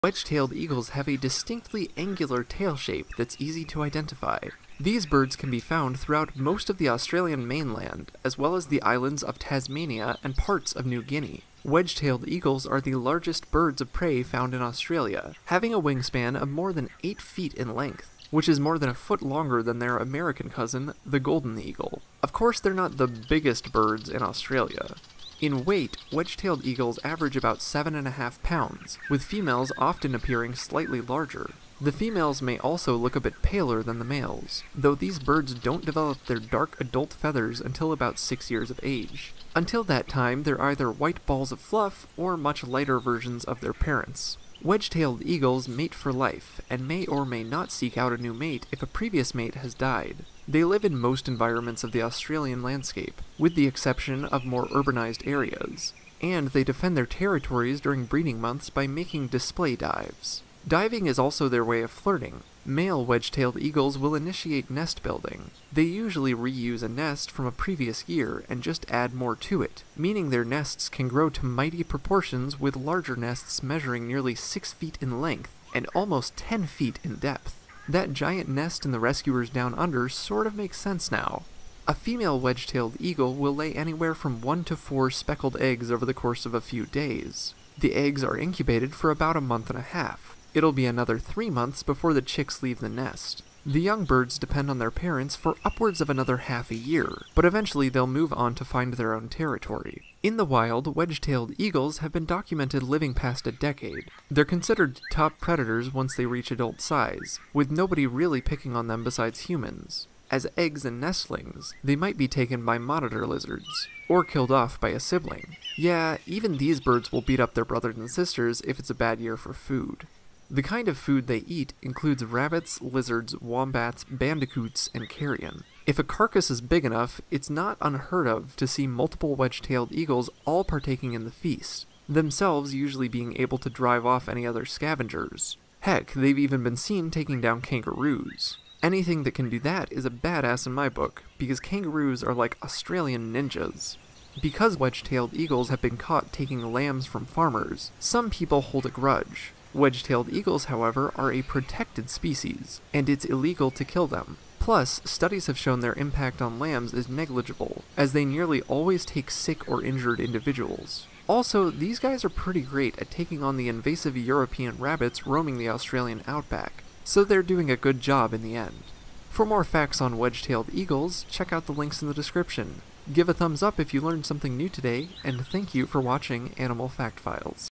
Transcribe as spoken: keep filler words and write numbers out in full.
Wedge-tailed eagles have a distinctly angular tail shape that's easy to identify. These birds can be found throughout most of the Australian mainland, as well as the islands of Tasmania and parts of New Guinea. Wedge-tailed eagles are the largest birds of prey found in Australia, having a wingspan of more than eight feet in length, which is more than a foot longer than their American cousin, the golden eagle. Of course, they're not the biggest birds in Australia. In weight, wedge-tailed eagles average about seven and a half pounds, with females often appearing slightly larger. The females may also look a bit paler than the males, though these birds don't develop their dark adult feathers until about six years of age. Until that time, they're either white balls of fluff or much lighter versions of their parents. Wedge-tailed eagles mate for life, and may or may not seek out a new mate if a previous mate has died. They live in most environments of the Australian landscape, with the exception of more urbanized areas, and they defend their territories during breeding months by making display dives. Diving is also their way of flirting. Male wedge-tailed eagles will initiate nest building. They usually reuse a nest from a previous year and just add more to it, meaning their nests can grow to mighty proportions, with larger nests measuring nearly six feet in length and almost ten feet in depth. That giant nest in the rescuers down under sort of makes sense now. A female wedge-tailed eagle will lay anywhere from one to four speckled eggs over the course of a few days. The eggs are incubated for about a month and a half. It'll be another three months before the chicks leave the nest. The young birds depend on their parents for upwards of another half a year, but eventually they'll move on to find their own territory. In the wild, wedge-tailed eagles have been documented living past a decade. They're considered top predators once they reach adult size, with nobody really picking on them besides humans. As eggs and nestlings, they might be taken by monitor lizards, or killed off by a sibling. Yeah, even these birds will beat up their brothers and sisters if it's a bad year for food. The kind of food they eat includes rabbits, lizards, wombats, bandicoots, and carrion. If a carcass is big enough, it's not unheard of to see multiple wedge-tailed eagles all partaking in the feast, themselves usually being able to drive off any other scavengers. Heck, they've even been seen taking down kangaroos. Anything that can do that is a badass in my book, because kangaroos are like Australian ninjas. Because wedge-tailed eagles have been caught taking lambs from farmers, some people hold a grudge. Wedge-tailed eagles, however, are a protected species, and it's illegal to kill them. Plus, studies have shown their impact on lambs is negligible, as they nearly always take sick or injured individuals. Also, these guys are pretty great at taking on the invasive European rabbits roaming the Australian outback, so they're doing a good job in the end. For more facts on wedge-tailed eagles, check out the links in the description. Give a thumbs up if you learned something new today, and thank you for watching Animal Fact Files.